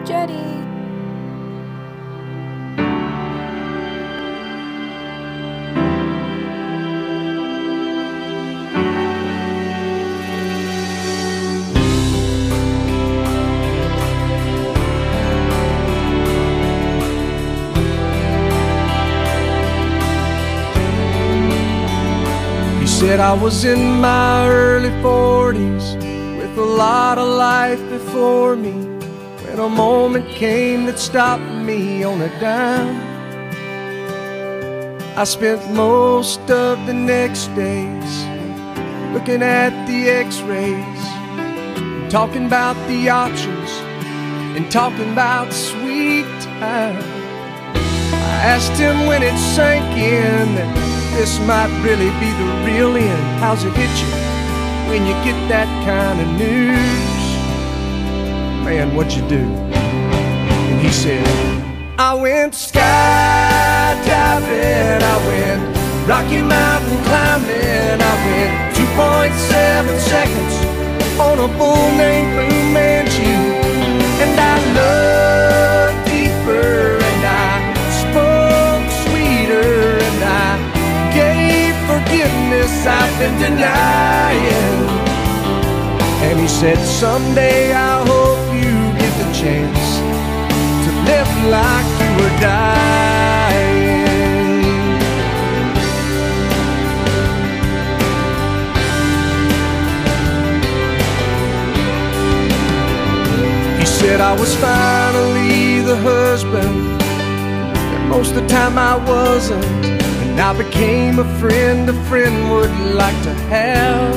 Jetty. Said I was in my early 40s with a lot of life before me, when a moment came that stopped me on a dime. I spent most of the next days looking at the x-rays, talking about the options and talking about sweet time. I asked him when it sank in that this might really be the real end. How's it hit you when you get that kind of news? Man, what'd you do? And he said, I went skydiving, I went Rocky Mountain climbing, I went 2.7 seconds on a bull named Fu Manchu. And I looked deeper and I spoke sweeter and I gave forgiveness I've been denying. And he said, someday I hope you get the chance to live like you were dying. He said I was finally the husband that most of the time I wasn't. I became a friend would like to have.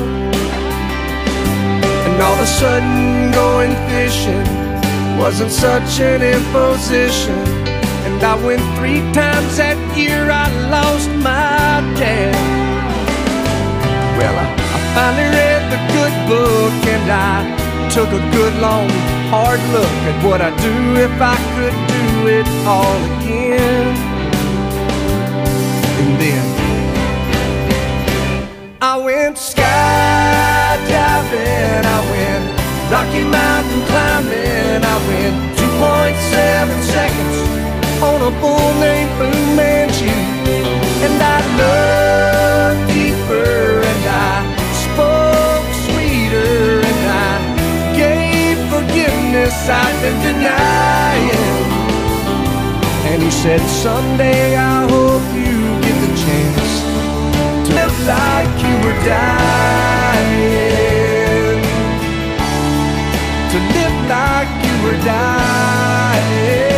And all of a sudden going fishing wasn't such an imposition. And I went 3 times that year, I lost my dad. Well, I finally read the good book and I took a good long hard look at what I'd do if I could do it all again. And then I went skydiving, I went Rocky Mountain climbing, I went 2.7 seconds on a bull named Fu Manchu. And I looked deeper and I spoke sweeter and I gave forgiveness I've been denying. And he said, someday I hope you get the chance to live like you were dying, to live like you were dying.